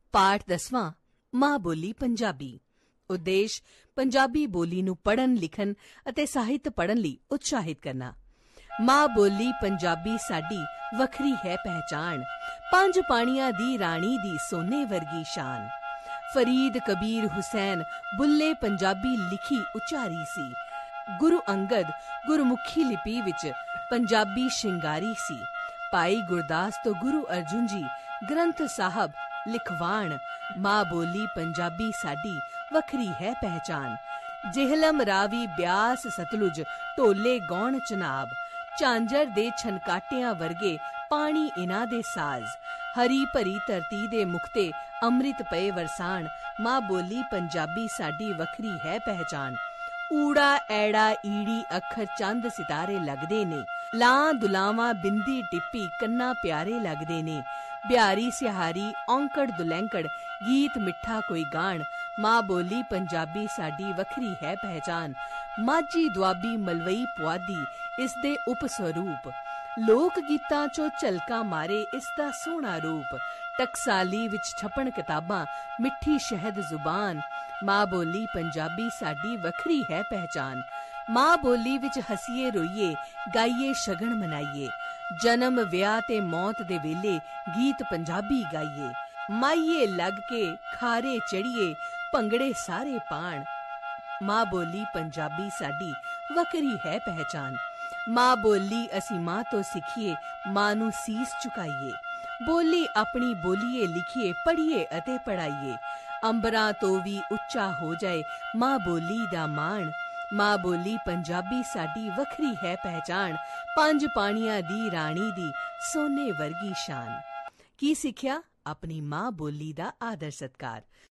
ਪਾਠ 10ਵਾਂ ਮਾਂ ਬੋਲੀ ਪੰਜਾਬੀ। ਉਦੇਸ਼ ਪੰਜਾਬੀ ਬੋਲੀ ਨੂੰ ਪੜ੍ਹਨ ਲਿਖਣ ਅਤੇ ਸਾਹਿਤ ਪੜ੍ਹਨ ਲਈ ਉਤਸ਼ਾਹਿਤ ਕਰਨਾ। ਮਾਂ ਬੋਲੀ ਪੰਜਾਬੀ ਸਾਡੀ ਵੱਖਰੀ ਹੈ ਪਹਿਚਾਣ, ਪੰਜ ਪਾਣੀਆਂ ਦੀ ਰਾਣੀ ਦੀ ਸੋਨੇ ਵਰਗੀ ਸ਼ਾਨ। ਫਰੀਦ ਕਬੀਰ ਹੁਸੈਨ ਬੁੱਲੇ ਪੰਜਾਬੀ ਲਿਖੀ ਉਚਾਰੀ ਸੀ। ਗੁਰੂ ਅੰਗਦ ਗੁਰਮੁਖੀ ਲਿਪੀ ਵਿੱਚ ਪੰਜਾਬੀ ਸ਼ਿੰਗਾਰੀ ਸੀ। ਭਾਈ ਗੁਰਦਾਸ ਤੋਂ ਗੁਰੂ ਅਰਜੁਨ ਜੀ ਗ੍ਰੰਥ ਸਾਹਿਬ ਲਿਖਵਾਣ। ਮਾਂ ਬੋਲੀ ਪੰਜਾਬੀ ਸਾਡੀ ਵੱਖਰੀ ਹੈ ਪਹਿਚਾਨ। ਜਿਹਲਮ ਰਾਵੀ ਬਿਆਸ ਸਤਲੁਜ ਢੋਲੇ ਗੌਣ ਚਨਾਬ, ਝਾਂਜਰ ਦੇ ਛਨਕਾਟਿਆਂ ਵਰਗੇ ਪਾਣੀ ਇਨ੍ਹਾਂ ਦੇ ਸਾਜ਼। ਹਰੀ ਭਰੀ ਧਰਤੀ ਦੇ ਮੁਖਤੇ ਅੰਮ੍ਰਿਤ ਪਏ ਵਰਸਾਣ, ਮਾਂ ਬੋਲੀ ਪੰਜਾਬੀ ਸਾਡੀ ਵੱਖਰੀ ਹੈ ਪਹਿਚਾਨ। ਊੜਾ ਐੜਾ ਈੜੀ ਅੱਖਰ ਚੰਦ ਸਿਤਾਰੇ ਲੱਗਦੇ ਨੇ, ਲਾਂ ਦੁਲਾਵਾਂ ਬਿੰਦੀ ਟਿੱਪੀ ਕੰਨਾਂ ਪਿਆਰੇ ਲੱਗਦੇ ਨੇ। ਬਿਹਾਰੀ ਸਿਹਾਰੀ ਔਂਕੜ ਦੁਲੈਂਕੜ ਗੀਤ ਮਿੱਠਾ ਕੋਈ ਗਾਣ, ਮਾਂ ਬੋਲੀ ਪੰਜਾਬੀ ਸਾਡੀ ਵੱਖਰੀ ਹੈ ਪਹਿਚਾਨ। ਮਾਝੀ ਦੁਆਬੀ ਮਲਵਈ ਪੁਆਧੀ ਇਸ ਦੇ ਉਪ ਸਰੂਪ, ਲੋਕ ਗੀਤਾਂ ਚੋਂ ਝਲਕਾਂ ਮਾਰੇ ਇਸ ਦਾ ਸੋਹਣਾ ਰੂਪ। ਟਕਸਾਲੀ ਵਿੱਚ ਛਪਣ ਕਿਤਾਬਾਂ ਮਿੱਠੀ ਸ਼ਹਿਦ ਜ਼ੁਬਾਨ, ਮਾਂ ਬੋਲੀ ਪੰਜਾਬੀ ਸਾਡੀ ਵੱਖਰੀ ਹੈ ਪਹਿਚਾਨ। ਮਾਂ ਬੋਲੀ ਵਿੱਚ ਹਸੀਏ ਰੋਈਏ ਗਾਈਏ ਸ਼ਗਨ ਮਨਾਈਏ, ਜਨਮ ਵਿਆਹ ਤੇ ਮੌਤ ਦੇ ਵੇਲੇ ਗੀਤ ਪੰਜਾਬੀ ਗਾਈਏ। ਮਾਈਏ ਲੱਗ ਕੇ ਖਾਰੇ ਚੜੀਏ ਭੰਗੜੇ ਸਾਰੇ ਪਾਣ, ਮਾਂ ਬੋਲੀ ਪੰਜਾਬੀ ਸਾਡੀ ਵੱਖਰੀ ਹੈ ਪਹਿਚਾਨ। ਮਾਂ ਬੋਲੀ ਅਸੀਂ ਮਾਂ ਤੋਂ ਸਿੱਖੀਏ, ਮਾਂ ਨੂੰ ਸੀਸ ਝੁਕਾਈਏ। ਬੋਲੀ ਆਪਣੀ ਬੋਲੀਏ ਲਿਖੀਏ, ਪੜ੍ਹੀਏ ਅਤੇ ਪੜ੍ਹਾਈਏ। ਅੰਬਰਾਂ ਤੋਂ ਵੀ ਉੱਚਾ ਹੋ ਜਾਏ ਮਾਂ ਬੋਲੀ ਦਾ ਮਾਣ, ਮਾਂ ਬੋਲੀ ਪੰਜਾਬੀ ਸਾਡੀ ਵੱਖਰੀ ਹੈ ਪਹਿਚਾਨ। ਪੰਜ ਪਾਣੀਆਂ ਦੀ ਰਾਣੀ ਦੀ ਸੋਨੇ ਵਰਗੀ ਸ਼ਾਨ। ਕੀ ਸਿੱਖਿਆ? ਆਪਣੀ ਮਾਂ ਬੋਲੀ ਦਾ ਆਦਰ ਸਤਿਕਾਰ।